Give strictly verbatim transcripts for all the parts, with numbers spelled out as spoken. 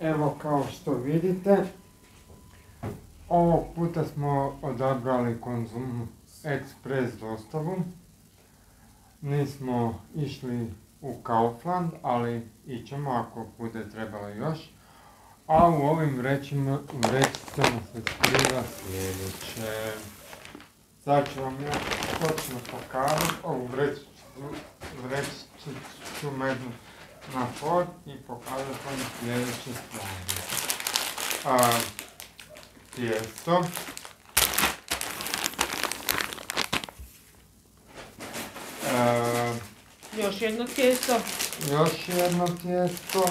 Evo kao što vidite, ovog puta smo odabrali Konzum Express dostavu. Nismo išli u Kaufland, ali ićemo ako bude trebalo još. A u ovim vrećicama se skriva sljedeće. Sad ću vam ja točno pokazati ovu vrećicu mednu na pod i pokazati vam sljedeće stvari. A, tijesto. A, još jedno tijesto. Još jedno tijesto.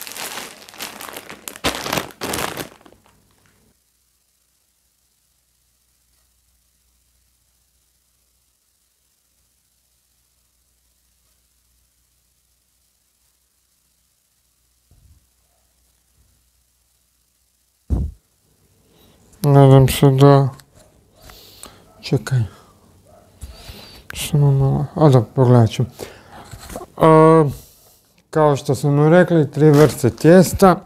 Nadam se da... Čekaj. Samo malo... A da, pogledat ću. A, kao što smo mu rekli, tri vrste tijesta.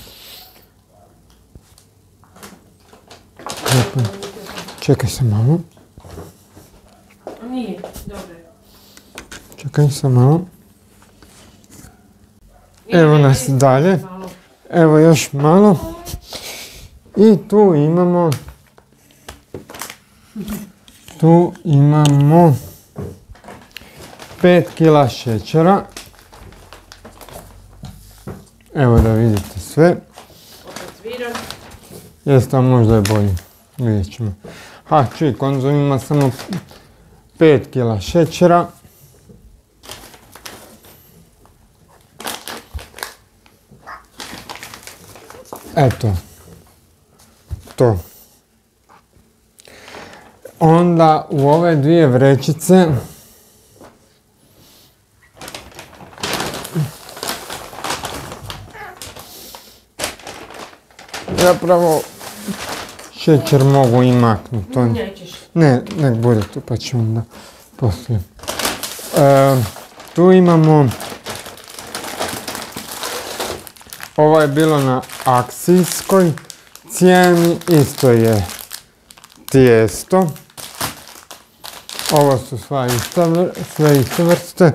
Čekaj se malo. Nije, dobro. Čekaj se malo. Evo nas dalje. Evo još malo. I tu imamo, tu imamo pet kila šećera. Evo da vidite sve. Opet sviram. Jeste, a možda je bolje. Vidjet ćemo. Ha, čuj, Konzum ima samo pet kila šećera. Eto. To. Onda u ove dvije vrećice zapravo šećer mogu i maknuti. Nećeš. Ne, nek bude tu pa ću onda poslije. E, tu imamo, ovo je bilo na akcijskoj cijeni, isto je tijesto. Ovo su sva ista, sve iste vrste.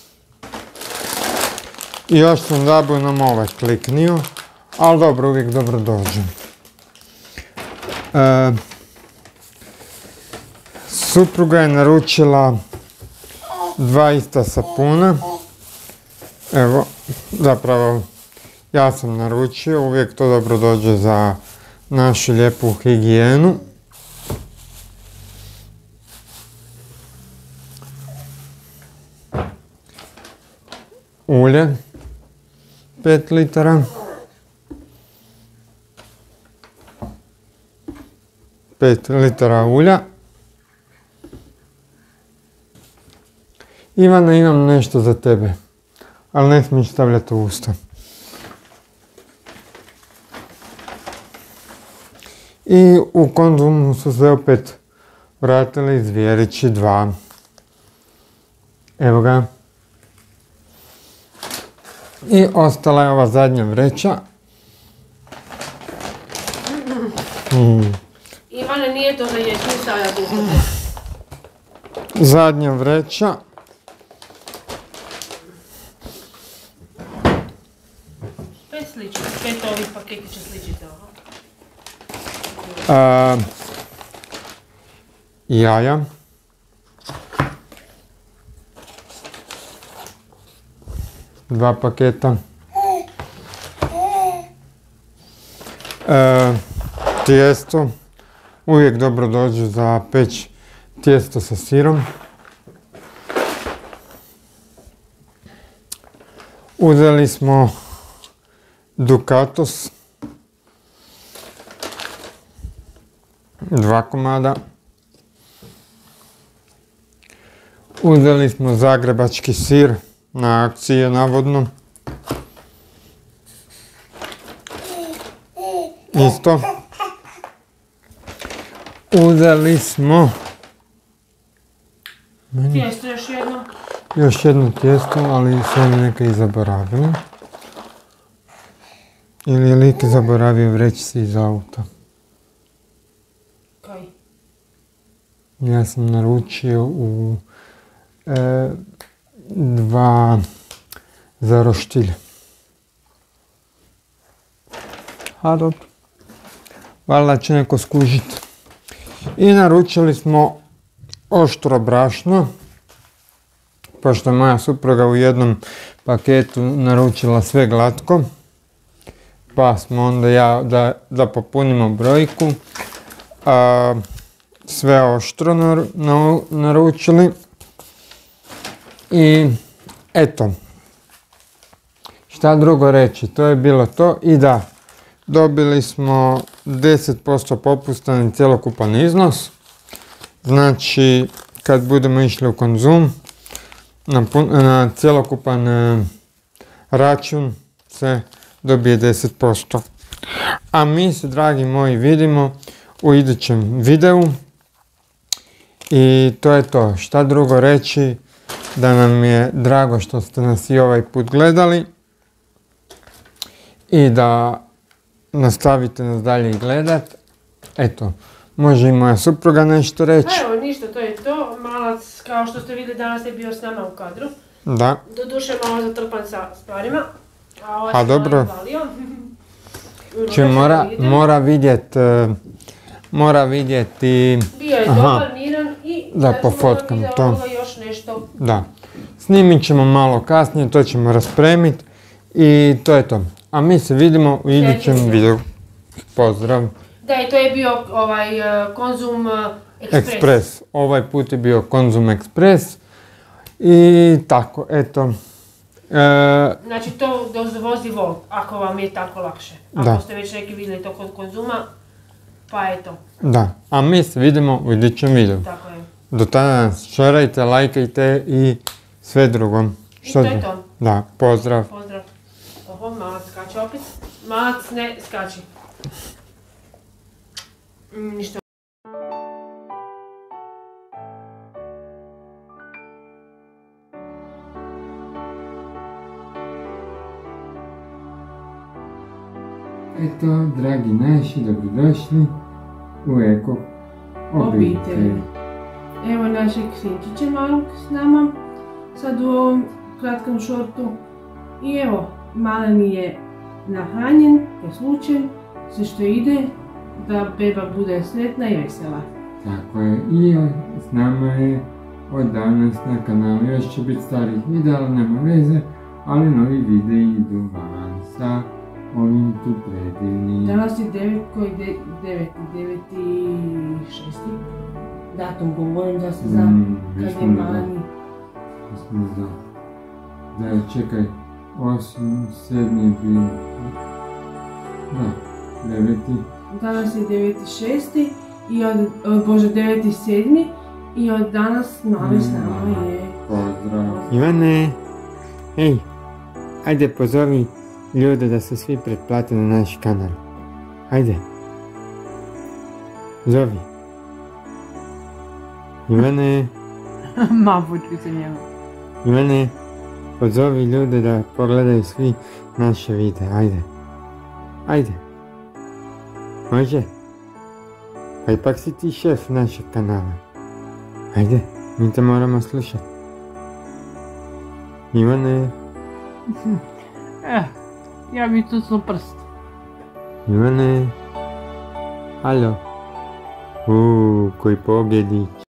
I još sam dobio nam ovaj kliknio, ali dobro, uvijek dobro dođe. E, supruga je naručila dva ista sapuna. Evo, zapravo ja sam naručio, uvijek to dobro dođe za našu lijepu higijenu. Ulje, pet litara. pet litara ulja. Ivana, imam nešto za tebe, ali ne smiješ stavljati u usta. I u Konzumu su se opet vratili zvjerići dva. Evo ga. I ostala je ova zadnja vreća. Mm. Ivane, nije to za jeći, mi stavljati u usta. Zadnja vreća. Pet sliči, pet ovih paketi će sličiti ovo. A, jaja. Dva paketa. E, tijesto. Uvijek dobro dođe za peć tijesto sa sirom. Uzeli smo Dukatos. Dva komada. Uzeli smo zagrebački sir, na akciji je navodno. Isto. Uzeli smo... Tijesto još jedno. Još jedno tijesto, ali sve neka i zaboravili. Ili je lik zaboravio vrećice iz auta? Kaj? Ja sam naručio u e, dva za roštilj. A dobro. Valjda će neko skužiti. I naručili smo oštro brašno. Pošto je moja supruga u jednom paketu naručila sve glatko. Pa smo onda ja da, da popunimo brojku. A, sve oštro nar, nar, naručili. I eto. Šta drugo reći, to je bilo to. I da, dobili smo deset posto popusta na cjelokupan iznos. Znači, kad budemo išli u Konzum, na, na cjelokupan e, račun se dobije deset posto. A mi se, dragi moji, vidimo u idućem videu. I to je to. Šta drugo reći, da nam je drago što ste nas i ovaj put gledali. I da nastavite nas dalje gledat. Eto, može i moja supruga nešto reći. Evo, ništa, to je to. Malac, kao što ste vidjeli, danas je bio s nama u kadru. Da. Doduše malo zatrpan sa stvarima. A, ovaj A dobro. Če mora, mora vidjet, uh, mora vidjeti... Bio je dobar, miran i da pofotkam to. Još nešto. Da. Snimit ćemo malo kasnije, to ćemo raspremit i to je to. A mi se vidimo u idućem videu. Pozdrav. Da, i to je bio ovaj Konzum Express. Express. Ovaj put je bio Konzum Express. I tako, eto. E, znači to dovozi Volt, ako vam je tako lakše. Ako da. ste već neki vidjeli to kod Konzuma, pa eto. Da, a mi se vidimo u idućem videu. Tako je. Do tada nas šerajte, lajkajte i sve drugo. I to je to. Da, pozdrav. Pozdrav. Oho, malac skače opet. Malac ne skači. Mm, ništa. Eto, dragi naši, dobrodošli u Eko obitelj. Evo našeg sinčića malog s nama, sad u ovom kratkom šortu. I evo, maleni je nahranjen, poslučen, sve što ide, da beba bude sretna i vesela. Tako je, i s nama je od danas na kanalu, još će biti starih videa, ali nema veze, ali novi videi idu van sa ovim tu predivnim. Danas je devet, koji je devet, devet i šesti. Datum govorim da se zna Mm, kad je maleni. Mislim da. Da, čekaj, osam, sedmi je bio. Da, deveti. Danas je deveti šesti i od, od bože deveti sedmi i od danas mali s nama je... Pozdrav. Ivane, hej, ajde pozovi ljude da se svi pretplate na naš kanal. Ajde. Zovi. Ivane. Ma, bučki se njemu. Ivane, pozovi ljude da pogledaju svi naše videe. Ajde. Ajde. Može? Pa ipak si ti šef našeg kanala. Ajde, mi te moramo slušati. Ivane. Eh, ja bi tucnu prst. Ivane. Alo. Uuu, koji pobjedić.